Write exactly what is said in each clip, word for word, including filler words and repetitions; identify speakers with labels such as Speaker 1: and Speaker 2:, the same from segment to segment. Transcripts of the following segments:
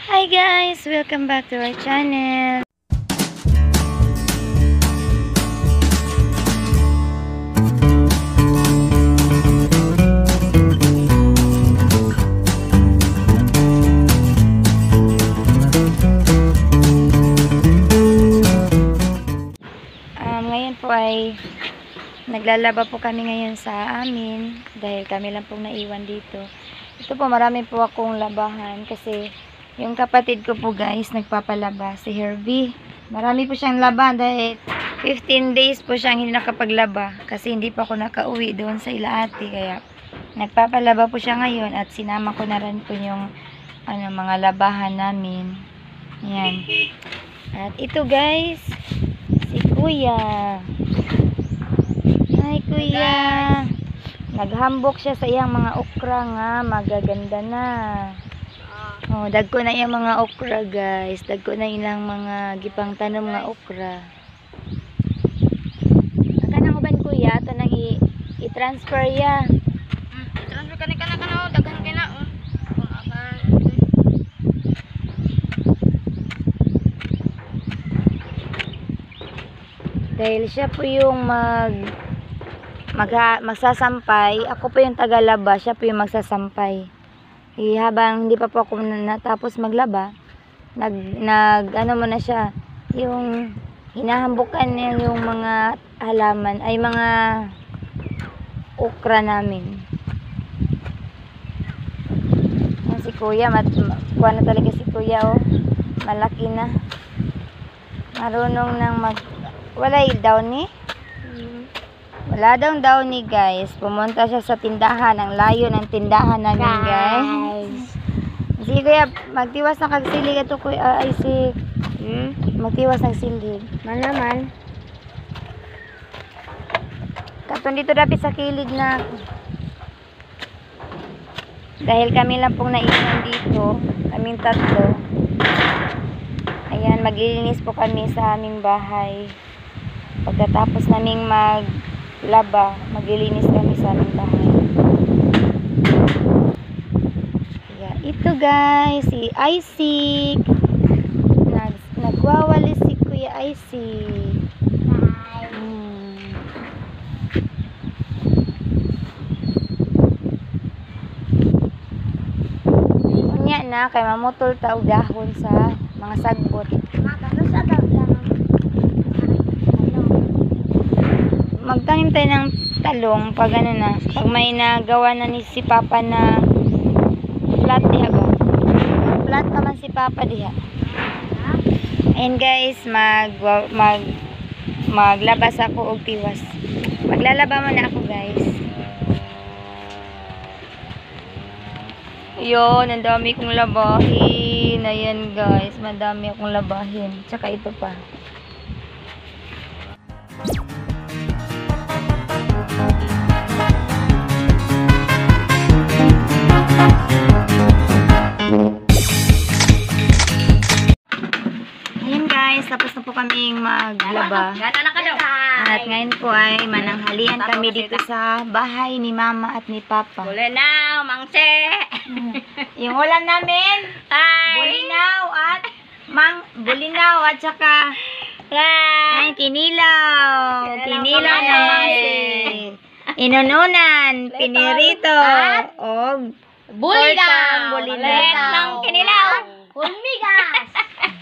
Speaker 1: Hi guys! Welcome back to our channel. Um, ngayon po ay naglalaba po kami ngayon sa amin dahil kami lang pong naiwan dito. Ito po, marami po akong labahan kasi yung kapatid ko po guys, nagpapalaba, si Herbie. Marami po siyang laban dahil fifteen days po siyang hindi nakapaglaba kasi hindi pa ako nakauwi doon sa Ilaati. Kaya nagpapalaba po siya ngayon at sinama ko na rin po yung ano, mga labahan namin. Yan. At ito guys, si Kuya. Hi Kuya. Naghambok siya sa iyang mga okra nga, magaganda na. Oh, dagko na yung mga okra guys. Dagko na ilang mga gipang tanom nga okra. Aka nang uban kuya, ito nang i-transfer ya.
Speaker 2: Hmm, transfer ka na ka na ka na, daghan ka na. Oh.
Speaker 1: Dahil siya po yung mag, mag magsasampay, ako po yung tagalaba, siya po yung magsasampay. Eh, habang hindi pa po ako natapos maglaba, nag, nag ano mo na siya, yung hinahambukan niya yung mga halaman, ay mga okra namin. Yan si kuya, mat, kuha na talaga si kuya, oh, malaki na. Marunong nang mag, wala yung downy? Wala daw downy guys. Pumunta siya sa tindahan. Ang layo ng tindahan namin guys. Sige kuya, magtiwas na kagsilig ito kuya. Ay si hmm? Magtiwas ng silig. Man naman. Katong dito dapat sa kilid na. Dahil kami lang pong naiwan dito. Kaming tatlo. Ayan, maglilinis po kami sa aming bahay. Pagkatapos naming mag laba, maglilinis kami sa aming bahay. Kaya ito guys, si Isaac. Nag, nagwawalis si Kuya Isaac. Hmm. Unya na, kay mamutol ta og dahon sa mga sagbot. Magtanim tayo ng talong pag ano na, pag may nagawa na ni si Papa na flat diha ba? Flat naman si Papa diha. And guys, mag mag maglabas ako og tiwas. Maglalaba muna ako guys. Yun, ang dami kong labahin. Ayan guys, madami akong labahin. Tsaka ito pa. Tapos na po kaming maglaba. At ngayon po ay mananghalian kami dito sa bahay ni Mama at ni Papa.
Speaker 2: Bulinaw, mangse.
Speaker 1: Yung ulam namin,
Speaker 2: Ay.
Speaker 1: bulinaw at mang bulinaw at saka ay kinilaw. Kinilaw na mangse. Inununan, pinirito, o
Speaker 2: Bulinaw.
Speaker 1: bulinaw.
Speaker 2: Ng kinilaw.
Speaker 1: Humigas.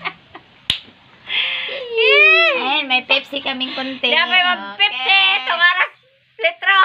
Speaker 1: Ayan, may Pepsi kaming konti.
Speaker 2: Dapat mag-fifty. Tumaras litro.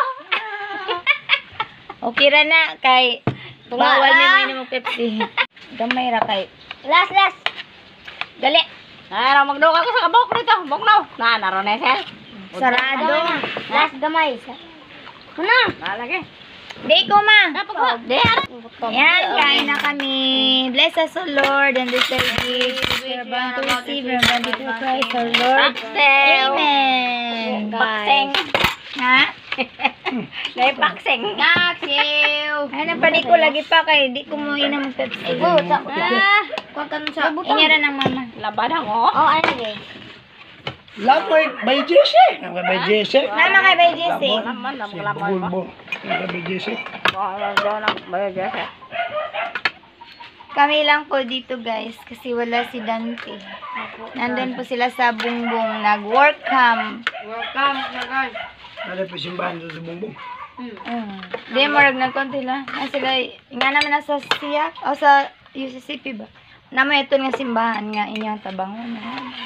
Speaker 1: Okay ra na kay bawal ni mo inom og Pepsi. Gamay ra kay.
Speaker 2: Last, last.
Speaker 1: Dali.
Speaker 2: Nara, magduka ko sa kabok nito. Buknaw. Na, naroon na siya.
Speaker 1: Sarado.
Speaker 2: Last gamay. Ano? Nalagay.
Speaker 1: Di ko ma.
Speaker 2: Napag Di,
Speaker 1: Ayan, kain na kami. Bless us, O Lord, and this our gift. We are bound to receive and bound to Christ, our Lord. Amen.
Speaker 2: Pakseng.
Speaker 1: Ha?
Speaker 2: Dahil pakseng.
Speaker 1: Naksiw. Ay, napani ko lagi pa kay di ko mo inom ng Pepsi.
Speaker 2: Oh, sa
Speaker 1: Ah, kuha ka sa inyara ng mama.
Speaker 2: Laban ako. Oh, ano lagi?
Speaker 3: Love by, by Jesse. Love by Jesse.
Speaker 1: Mama kay Bay Jesse.
Speaker 2: Laman,
Speaker 3: Si
Speaker 2: laman, laman.
Speaker 3: Bulbo. Love by Jesse.
Speaker 2: Laman, laman, laman.
Speaker 1: Kami lang po dito guys kasi wala si Dante. Nandun po sila sa Bungbong nag-work camp.
Speaker 2: Welcome na guys.
Speaker 3: Nada pa simbahan doon sa bumbong.
Speaker 1: Mm. Di marag nagkonti lang. Na sila nga naman nasa siyak o sa U C C P ba. Naman ito nga simbahan nga inyong tabangon.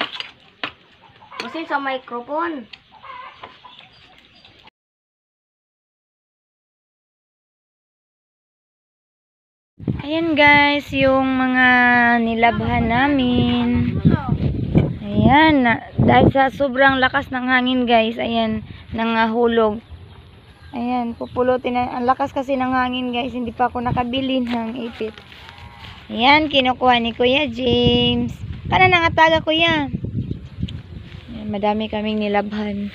Speaker 2: Kasi sa microphone.
Speaker 1: Ayan guys, yung mga nilabhan namin. Ayan, na, dahil sa sobrang lakas ng hangin guys, ayan, nangahulog. Ayan, pupulutin na. Ang lakas kasi ng hangin guys, hindi pa ako nakabili ng ipit. Ayan, kinukuha ni Kuya James. Kana nangataga kuya. Ayan, madami kaming nilabhan.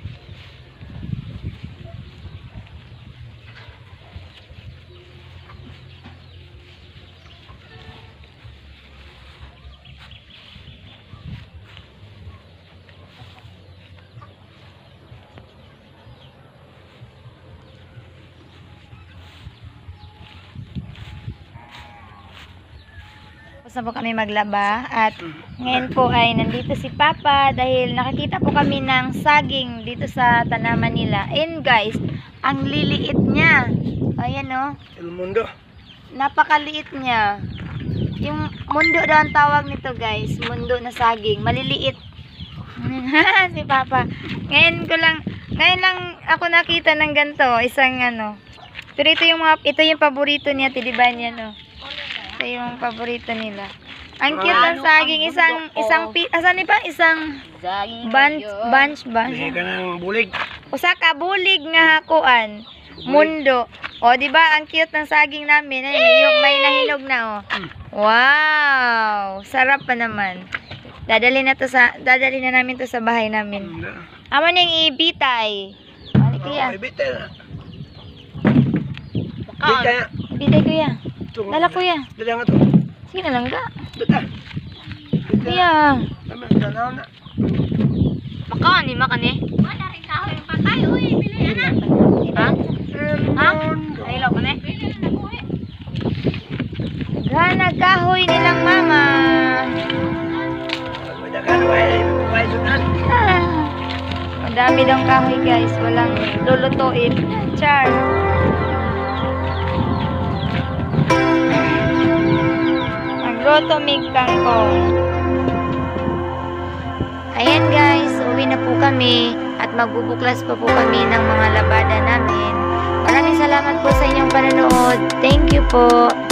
Speaker 1: Tapos na po kami maglaba at ngayon po ay nandito si Papa dahil nakakita po kami ng saging dito sa tanaman nila. And guys, ang liliit niya. Ayan o,
Speaker 3: El Mundo.
Speaker 1: napakaliit niya. Yung mundo daw ang tawag nito guys, mundo na saging, maliliit. Si Papa. Ngayon ko lang, ngayon lang ako nakita ng ganito, isang ano. Pero ito yung mga, ito yung paborito niya, tidiban niya no. Ito yung paborito nila. Ang cute ng saging, isang, isang, pi- asan ni pa? Isang bunch, bunch, bunch.
Speaker 3: Hindi ka ng bulig.
Speaker 1: Usa ka bulig nga hakuan. Mundo. O, di ba ang cute ng saging namin. Ay, yung may nahinog na, oh. Wow! Sarap pa naman. Dadali na to sa, dadali na namin to sa bahay namin. Amo ning ibitay. Balik kuya.
Speaker 3: Ay, bitay na.
Speaker 2: Baka.
Speaker 3: Bitay na.
Speaker 1: Ibitay kuya. Dala kuya.
Speaker 3: Dala nga to.
Speaker 1: Sige na lang ga.
Speaker 3: Dala.
Speaker 1: Kuya.
Speaker 3: Tama, dala na.
Speaker 1: Baka ni makani.
Speaker 2: Wala rin kahoy yung patay. Uy, bili na.
Speaker 1: Ha? Ha?
Speaker 2: Ay, ilaw ka na.
Speaker 1: Gana kahoy nilang mama.
Speaker 3: Madagan, way, way, sunan.
Speaker 1: Ah. Madami daw kahoy guys. Walang lulutuin. Char. Magluto mig kangkong. Ayan guys. Uwi na po kami. At magbubuklas pa po kami ng mga labada namin. Maraming salamat po sa inyong panonood. Thank you po.